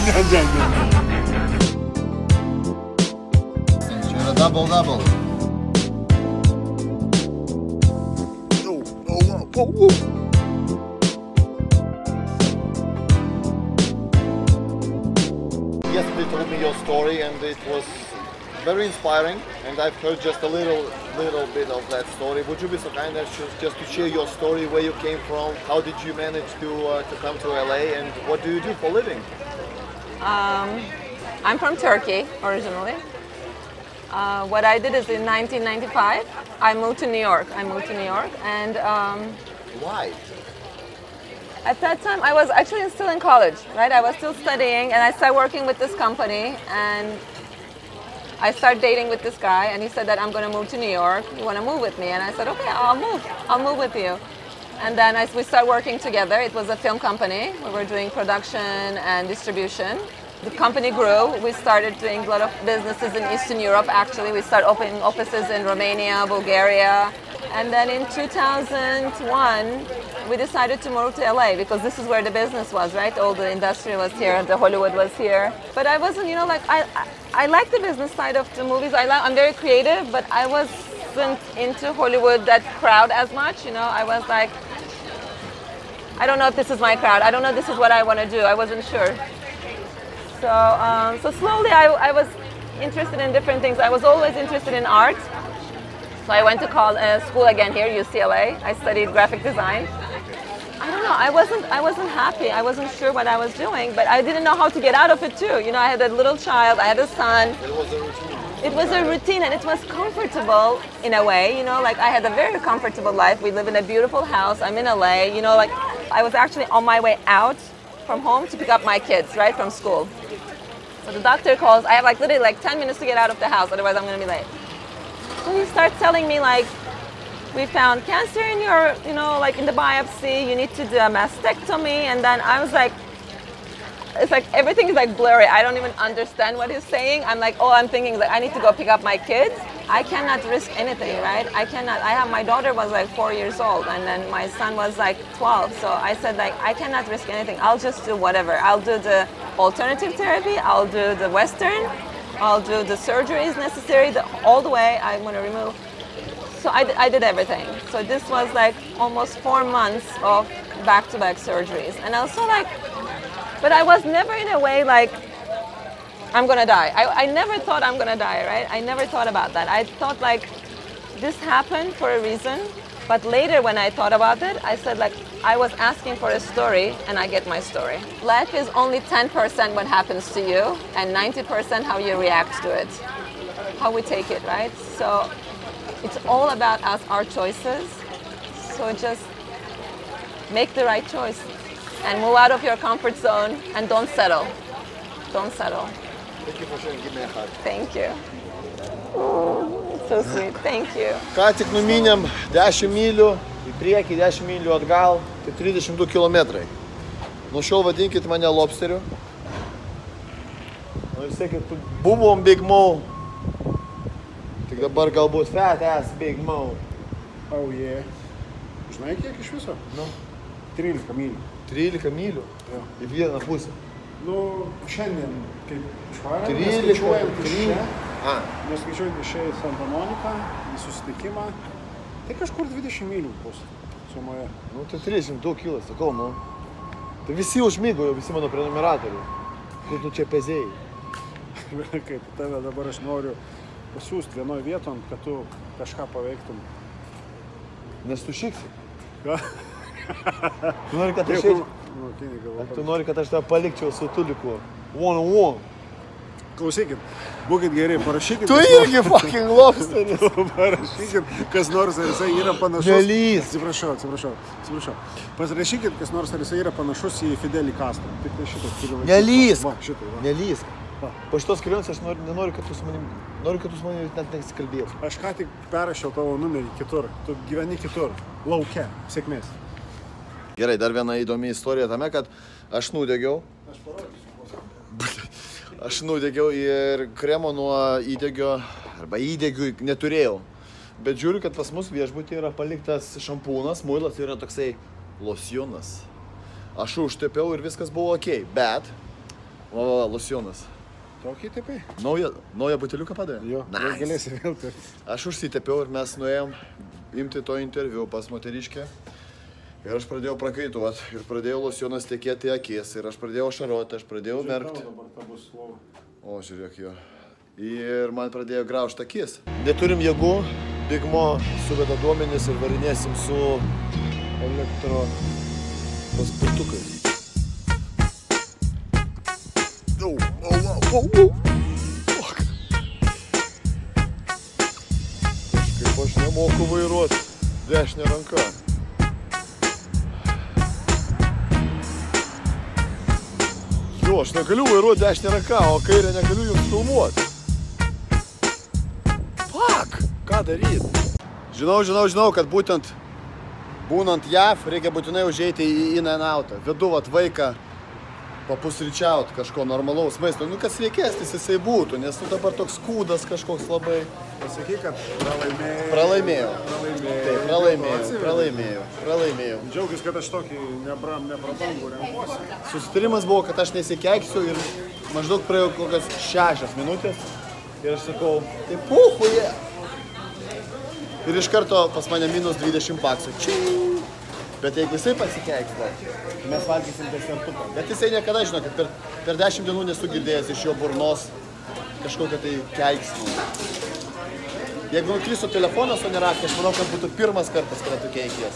Čia yra double. Yesterday told me your story and it was very inspiring, and I've heard just a little bit of that story. Would you be so kind as just to share your story, where you came from, how did you manage to come to LA, and what do you do for a living? I'm from Turkey originally. What I did is in 1995, I moved to New York. And Why? at that time I was actually still in college, right? I was still studying, and I started working with this company, and I started dating with this guy, and he said that I'm going to move to New York. You want to move with me? And I said, okay, I'll move with you. And then we started working together. It was a film company. We were doing production and distribution. The company grew. We started doing a lot of businesses in Eastern Europe, actually. We started opening offices in Romania, Bulgaria. And then in 2001, we decided to move to LA because this is where the business was, right? All the industry was here, the Hollywood was here. But I wasn't, you know, like, I like the business side of the movies. I'm very creative, but I wasn't into Hollywood, that crowd, as much. You know, I was like, I don't know if this is my crowd. I don't know if this is what I want to do. I wasn't sure. So slowly I was interested in different things. I was always interested in art. So I went to school again here, UCLA. I studied graphic design. I don't know, I wasn't happy. I wasn't sure what I was doing, but I didn't know how to get out of it too. You know, I had a little child, I had a son. It was a routine. It was a routine, and it was comfortable in a way. You know, like, I had a very comfortable life. We live in a beautiful house. I'm in LA. You know, like, I was actually on my way out from home to pick up my kids, right, from school. So the doctor calls. I have like literally like 10 minutes to get out of the house, otherwise I'm going to be late. So he starts telling me, like, we found cancer in your, you know, like in the biopsy, you need to do a mastectomy. And then I was like, it's like everything is like blurry. I don't even understand what he's saying. I'm like, I'm thinking like I need to go pick up my kids. I cannot risk anything, right? I cannot. My daughter was like 4 years old, and then my son was like 12. So I said, like, I cannot risk anything. I'll just do whatever. I'll do the alternative therapy. I'll do the Western. I'll do the surgeries necessary. All the way I'm going to remove. So I did everything. So this was like almost 4 months of back-to-back surgeries. And also like, but I was never in a way like, I'm gonna die. I never thought I'm gonna die, right? I never thought about that. I thought like, this happened for a reason. But later when I thought about it, I said like, I was asking for a story and I get my story. Life is only 10% what happens to you and 90% how you react to it. How we take it, right? So it's all about us, our choices. So just make the right choice and move out of your comfort zone and don't settle. Don't settle. Thank you for sharing. Give me a hug. Thank you. So sweet. Thank you. Ką tik numinėm 10 mylių, į priekį 10 mylių atgal, tai 32 kilometrai. Nuo šiol vadinkit mane lobsteriu. Ir sakėt, buvom Big Mo. Tik dabar galbūt fat ass Big Mo. Oh yeah. Žinai, kiek iš viso? Nu. 13 mylių. 13 mylių? Jo. Į vieną pusę. Nu, šiandien, kaip išvarėm, 13, neskaičiuojant iš čia, neskaičiuojant iš čia į Santa Moniką, į susitikimą, tai kažkur 20 mylių bus sumoje. Nu, tai 32 kilas, sakau, nu. Tai visi užmygo, jau visi mano prenumeratoriai. Kaip tu čia pezėjai? Kaip tave dabar aš noriu pasiūsti vienoj vieton, kad tu kažką paveiktum. Nes tu šiksi. Ką? Tu nori, kad aš šiksi? Nu, Ar tu nori, kad aš tave palikčiau su Tuliku? One on one. Klausykit, būkit geri, parašykit. Tu irgi fucking lobsteris. Parašykit, kas nors, ar jisai yra panašus. Nelys. Atsiprašau. Pasirašykit, kas nors, ar jisai yra panašus į Fidelį Castro. Tik tai šitas turi laikyti. Nelys. Va, šitai, va. Nelys. Po šitos kelionės aš nenoriu, kad tu su manim net nesikalbėtum. Aš ką tik perrašiau tavo numerį kitur. Tu gyveni kitur. Lauke. Sėkmės. Gerai, dar viena įdomi istorija tame, kad aš nudegiau. Aš parodysiu. Aš nudegiau ir kremo nuo įdegio, arba įdegių neturėjau. Bet žiūriu, kad pas mus viešbutyje yra paliktas šampūnas, muilas yra toksai losjonas. Aš užtepiau ir viskas buvo ok, bet O, losionas. Tokį tepai? Naują buteliuką padavė? Jo, Nice. Galėsi vėl tai. Aš užsitepiau ir mes nuėjom imti to interviu pas moteriškę. Ir aš pradėjau prakaituot. Ir pradėjau losionas tekėti į akis. Ir aš pradėjau ašaroti, aš pradėjau verkti. Dabar ta bus slova. O, žiūrėk jo. Ir man pradėjo graužti akis. Neturim jėgų. Bigmo suveda duomenis ir varinėsim su elektro paspirtukais. Fuck. Kaip aš nemoku vairuoti dešinę ranką. Jo, aš negaliu vairuoti dešinę ranką, o kairę negaliu jums filmuoti. Fuck, ką daryti? Žinau, kad būnant JAV reikia būtinai užeiti į In-N-Outą. Vedu vat vaiką papusryčiaut kažko normalaus maisto. Nu, kas reikės, jisai būtų, nes tu dabar toks kūdas kažkoks labai. Pasakyk, kad Pralaimėjau. Džiaugis, kad aš tokį neprabangų renkuosi. Susitarimas buvo, kad aš nesikeiksiu ir maždaug praėjo kokias 6 minutės. Ir aš sakau, tai puhuje. Ir iš karto pas mane minus 20 paksų. Bet jeigu jisai pasikeiks, mes valgysim desertuką. Bet jisai niekada, žinokit, per 10 dienų nesu girdėjęs iš jo burnos kažkokią tai keiksmą. Jeigu nukristų telefonas, o ne raktą, aš manau, kad būtų pirmas kartas, kada tu keikies.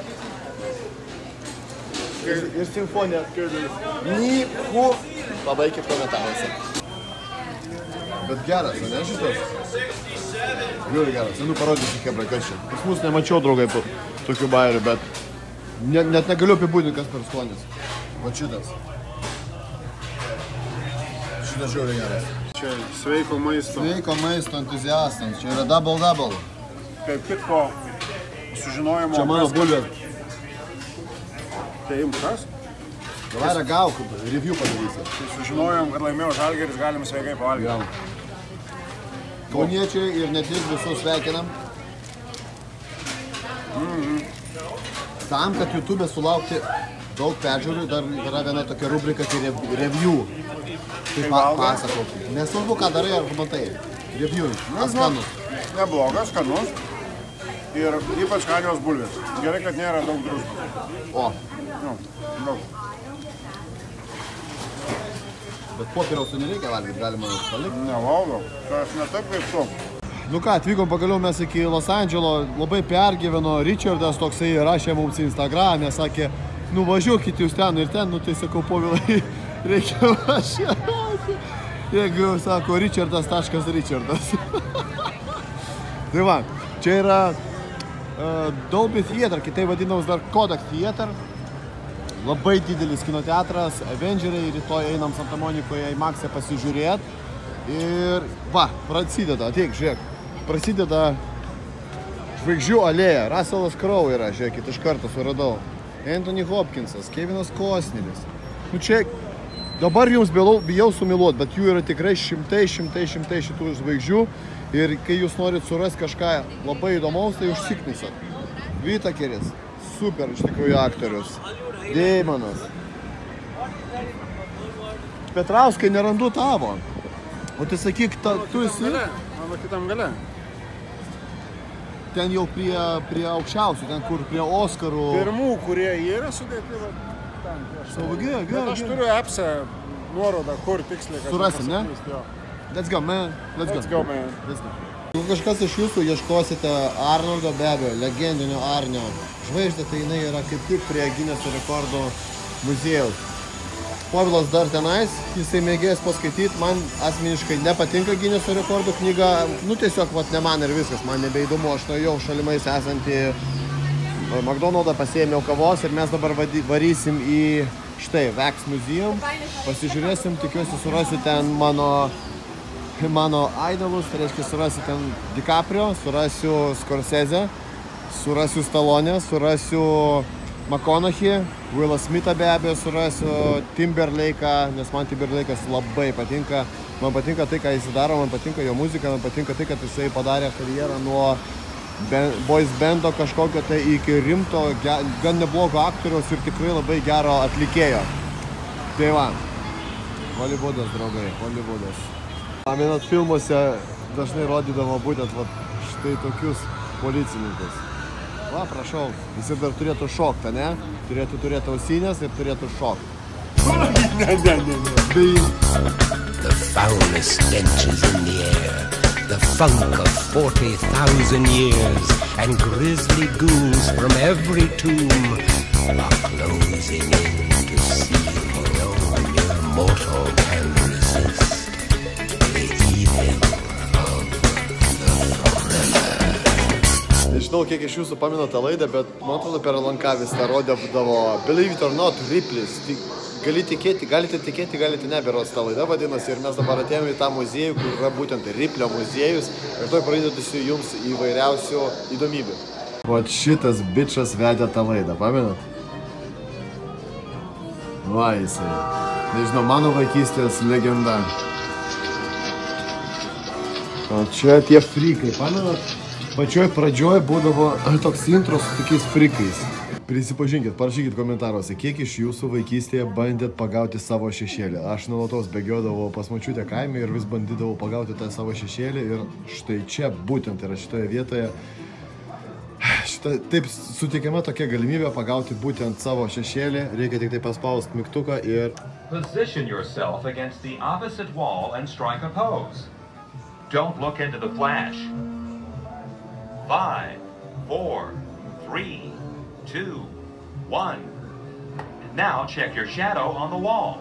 Ir simfonija. Niku. Pabaikit komentaruose. Bet geras, o ne šitas? Žiūri geras. Nu, parodysiu kebra, kas čia. Pas mus nemačiau, draugai, tokių bairių, bet net negaliu apibūdinti, kas per skonis. Va šitas. Šitas žiūri geras. Čia sveiko maisto. Sveiko maisto entuziastams. Čia yra double. Kaip tik po sužinojimo... Čia mano bulvės. Tai jums kas? Davai ragauk, review padarysi. Tai sužinojom, kad laimėjo Žalgiris, galim sveikai pavalgyti. Kauniečiai ir ne tik visus sveikinam. Tam, kad YouTube sulaukti daug peržiūrų, dar yra viena tokia rubrika, tai review. Taip pasakau. Nesvarbu, ką darai ar matai. Review. Skanus. Neblogas, skanus. Ir ypač skanios bulvės. Gerai, kad nėra daug druskos. O. Daug. Bet popieriaus nereikia valgyti, galima palikti. Nevalgau. Tai aš ne taip kaip tu. Nu ką, atvykom pagaliau mes iki Los Andželo, labai pergyveno Richardas, toksai rašė mums į Instagram'e, sakė, nu važiuokit jūs ten ir ten, nu tai sakau, Povilai, reikia važiuoti. Jeigu sako Richardas. Tai va, čia yra Dolby Theatre, kitai vadinamas dar Kodak Theatre. Labai didelis kino teatras, Avengeriai, rytoj einam Santa Monikoje į Maxę pasižiūrėti. Ir va, prasideda, ateik, žiūrėk, prasideda žvaigždžių alėja. Russellas Crowe yra, žiūrėkit, iš karto suradau. Anthony Hopkinsas, Kevinas Costneris. Nu čia, dabar jums bijau sumiluot, bet jų yra tikrai šimtai šitų žvaigždžių. Ir kai jūs norit surasti kažką labai įdomaus, tai užsiknisat. Whittakeris, super iš tikrųjų aktorius. Deimanas. Petrauskai, nerandu tavo. O tai sakyk, tu esi? Mano kitam gale. Ten jau prie aukščiausių, ten kur prie Oskarų. Pirmų, kurie yra sudėti, va, ten. Gerai. Aš turiu apps'e nuorodą, kur tiksliai. Surasim, ne? Let's go, man. Let's go, man. Jeigu kažkas iš jūsų ieškosite Arnoldo, be abejo, legendinio Arnio žvaigždę, tai jinai yra kaip tik prie Gineso rekordų muziejaus. Povilas dar tenais, jisai mėgės paskaityti, man asmeniškai nepatinka Gineso rekordų knyga, nu tiesiog vat ne man ir viskas, man nebeįdomu, aš nuėjau šalimais esantį McDonald'ą, pasiėmiau kavos ir mes dabar varysim į štai Wax Museum, pasižiūrėsim, tikiuosi surasiu ten mano idolus, tai reiškia surasiu ten DiCaprio, surasiu Scorsese, surasiu Stallone, surasiu McConaughey, Willą Smithą be abejo surasiu, Timberlake'ą, nes man Timberlake'as labai patinka. Man patinka tai, ką jis daro, man patinka jo muzika, man patinka tai, kad jisai padarė karjerą nuo boys bando kažkokio tai iki rimto, gan neblogo aktoriaus ir tikrai labai gero atlikėjo. Tai va, Holivudas, draugai, Holivudas. Pamenat, filmuose dažnai rodydavo būtent štai tokius policininkus. Va, prašau, jis dar turėtų šoktą, ne? Turėtų turėti ausinės ir turėtų šoktą. The foulest stenches in the air, the funk of 40,000 years, and grisly ghouls from every tomb are closing in to see no mere mortal can resist the evil of the thriller. Nežinau, kiek iš jūsų pamena tą laidą, bet man atrodo per LNK vis tą rodydavo Believe it or not, Ripley's. Galite tikėti, galite ne, berods tą laidą vadinasi. Ir mes dabar atėjome į tą muziejų, kur yra būtent Riplio muziejus. Ir toj pradėtusi jums įvairiausių įdomybių. Vat šitas bičas vedė tą laidą, pamenat? Va jisai. Nežinau, mano vaikystės legenda. O čia tie frikai, pamenat? Pačioj pradžioj būdavo toks intro su tokiais frikais. Prisipažinkit, parašykit komentaruose, kiek iš jūsų vaikystėje bandėt pagauti savo šešėlį. Aš nuolatos bėgiodavau pas močiutę kaime ir vis bandydavau pagauti tą savo šešėlį. Ir štai čia būtent yra šitoje vietoje. Taip suteikiama tokia galimybė pagauti būtent savo šešėlį. Reikia tik tai paspausti mygtuką ir... Position yourself against the opposite wall and strike a pose. Don't look into the flash. 5, 4, 3, 2, 1. Now check your shadow on the wall.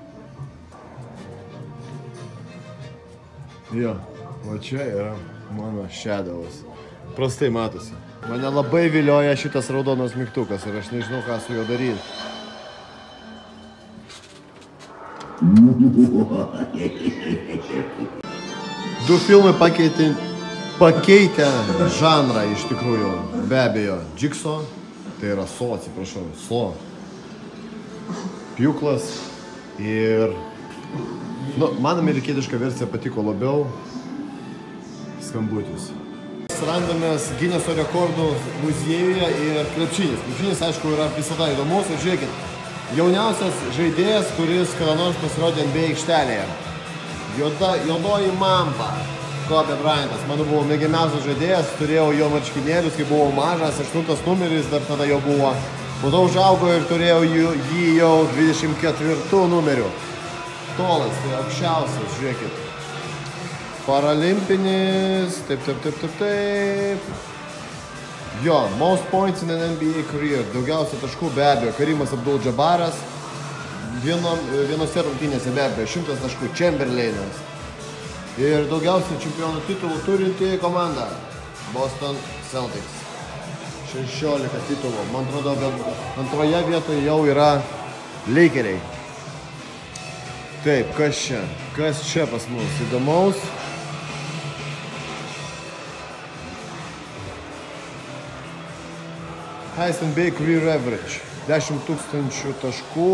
Jo, o čia yra mano shadows. Prastai matosi. Mane labai vilioja šitas raudonas mygtukas ir aš nežinau, ką su juo daryti. Du filmai pakeitę žanrą iš tikrųjų. Be abejo, Jigsaw, tai yra So, atsiprašau, So. Pjūklas ir... Man amerikietiška versija patiko labiau. Skambutis. Randamės Gineso rekordų muziejuje ir krepšinis. Krepšinis, aišku, yra visada įdomus. Ir žiūrėkit, jauniausias žaidėjas, kuris kada nors pasirodė NBA aikštelėje. Juodoji Mamba. Kobe Bryantas. Mano buvo mėgiamiausias žaidėjas, turėjau jo marškinėlius, kai buvau mažas, 8 numeris dar tada jo buvo. Po to užaugo ir turėjau jį jau 24 numeriu. Tolas, tai aukščiausias, žiūrėkit. Paralimpinis, taip. Jo, most points in an NBA career, daugiausia taškų be abejo, Karimas Abdul-Jabbaras, vienose rungtynėse be abejo, 100 taškų, Chamberlainas. Ir daugiausiai čempionų titulų turinti komanda, Boston Celtics. 16 titulų, man atrodo, antroje vietoje jau yra Lakeriai. Taip, kas čia pas mus įdomaus? Highest NBA career average, 10 000 taškų.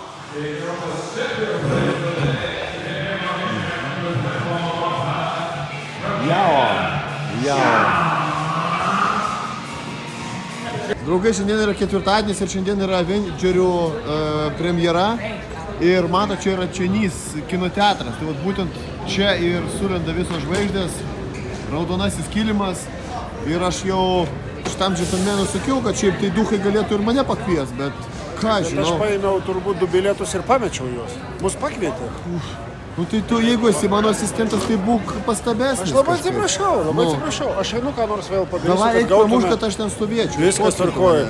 Draugai, šiandien yra ketvirtadienis ir šiandien yra Avengerių premjera. Ir mato, čia yra Čionys kino teatras. Tai būtent čia ir surenda visos žvaigždės, raudonasis kilimas. Ir aš jau šitam džentelmenui sakiau, kad šiaip tai duhai galėtų ir mane pakvies, bet ką žinau. Aš paėmiau turbūt 2 bilietus ir pamečiau juos. Mus pakvietė. Nu tai tu, jeigu esi mano asistentas, tai būk pastabesnis. Aš labai atsiprašau. Aš einu ką nors vėl padarysiu, davai, eik pamuš, kad aš ten stovėčiau. Viskas tvarkoja.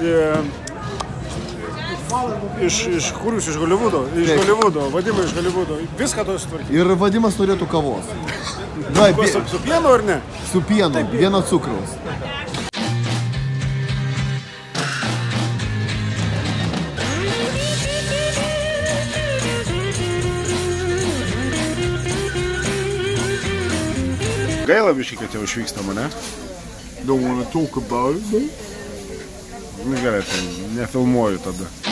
Iš kur jūs? Iš Holivudo? Iš Holivudo, Vadimai iš Holivudo. Viską to sutvarkyti. Ir Vadimas norėtų kavos. Su pienu ar ne? Su pienu, vieno cukraus. Gaila biškai, kad jau išvykstama, ne? Don't wanna talk about it. Nu gerai, tai nefilmuoju tada.